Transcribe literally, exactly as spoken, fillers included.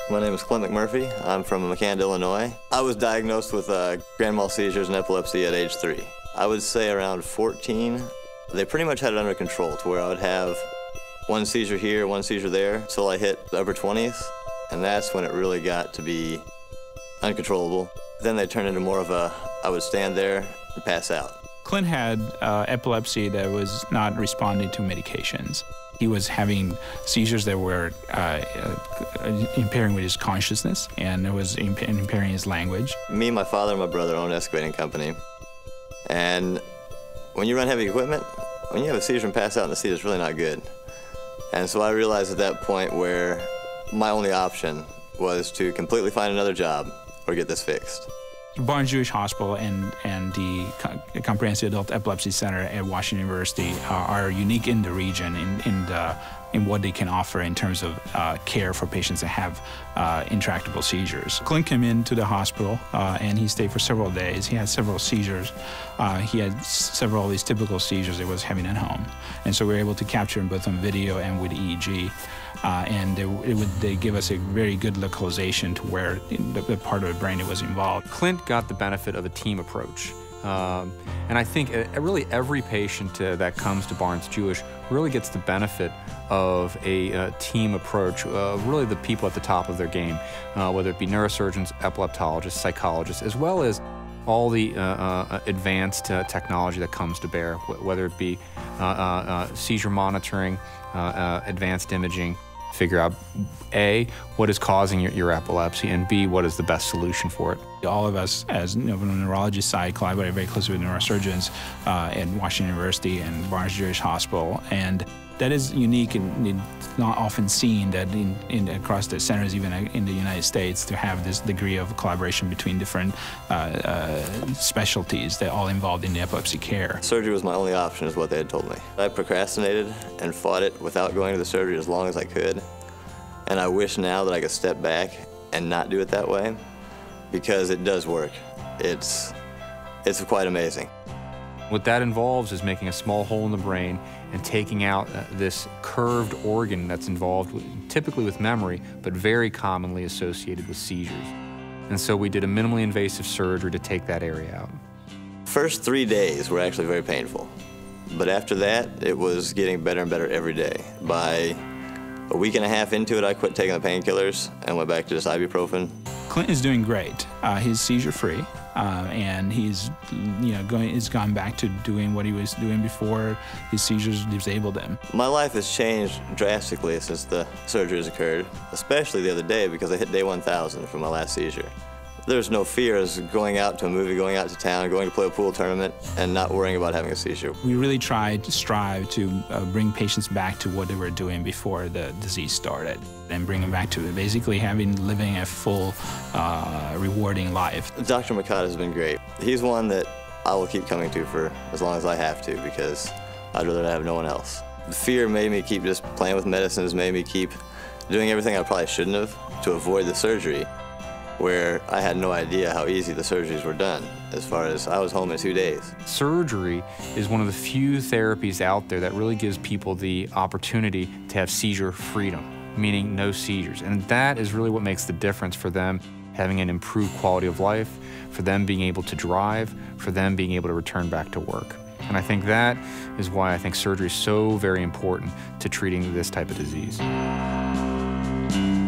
My name is Clint McMurphy. I'm from Makanda, Illinois. I was diagnosed with uh, grand mal seizures and epilepsy at age three. I would say around fourteen, they pretty much had it under control to where I would have one seizure here, one seizure there, until I hit the upper twenties, and that's when it really got to be uncontrollable. Then they turned into more of a, I would stand there and pass out. Clint had uh, epilepsy that was not responding to medications. He was having seizures that were uh, uh, impairing with his consciousness, and it was imp impairing his language. Me, my father, and my brother own an excavating company. And when you run heavy equipment, when you have a seizure and pass out in the seat, it's really not good. And so I realized at that point where my only option was to completely find another job or get this fixed. Barnes-Jewish Hospital and, and the Co Comprehensive Adult Epilepsy Center at Washington University are, are unique in the region in, in, the, in what they can offer in terms of uh, care for patients that have uh, intractable seizures. Clint came into the hospital uh, and he stayed for several days. He had several seizures. Uh, he had several of these typical seizures that he was having at home. And so we were able to capture them both on video and with E E G. Uh, and they, it would, they give us a very good localization to where the, the part of the brain that was involved. Clint got the benefit of a team approach. Um, and I think uh, really every patient uh, that comes to Barnes-Jewish really gets the benefit of a uh, team approach, uh, really the people at the top of their game, uh, whether it be neurosurgeons, epileptologists, psychologists, as well as all the uh, uh, advanced uh, technology that comes to bear, whether it be uh, uh, uh, seizure monitoring, uh, uh, advanced imaging, figure out A, what is causing your, your epilepsy, and B, what is the best solution for it. All of us, as you know, from the neurology side, collaborate very closely with neurosurgeons uh, at Washington University and Barnes-Jewish Hospital, and that is unique and it's not often seen that in, in across the centers, even in the United States, to have this degree of collaboration between different uh, uh, specialties that all involved in the epilepsy care. Surgery was my only option, is what they had told me. I procrastinated and fought it without going to the surgery as long as I could, and I wish now that I could step back and not do it that way, because it does work. It's, it's quite amazing. What that involves is making a small hole in the brain and taking out uh, this curved organ that's involved with, typically with memory, but very commonly associated with seizures. And so we did a minimally invasive surgery to take that area out. First three days were actually very painful, but after that, it was getting better and better every day. By a week and a half into it, I quit taking the painkillers and went back to just ibuprofen. Clint is doing great. Uh, he's seizure-free, uh, and he's, you know, going. He's gone back to doing what he was doing before his seizures disabled him. My life has changed drastically since the surgeries occurred, especially the other day because I hit day one thousand for my last seizure. There's no fear as going out to a movie, going out to town, going to play a pool tournament, and not worrying about having a seizure. We really tried to strive to uh, bring patients back to what they were doing before the disease started, and bring them back to basically having, living a full, uh, rewarding life. Doctor Maccotta has been great. He's one that I will keep coming to for as long as I have to, because I'd rather have no one else. The fear made me keep just playing with medicines, made me keep doing everything I probably shouldn't have to avoid the surgery, where I had no idea how easy the surgeries were done, as far as I was home in two days. Surgery is one of the few therapies out there that really gives people the opportunity to have seizure freedom, meaning no seizures. And that is really what makes the difference for them having an improved quality of life, for them being able to drive, for them being able to return back to work. And I think that is why I think surgery is so very important to treating this type of disease.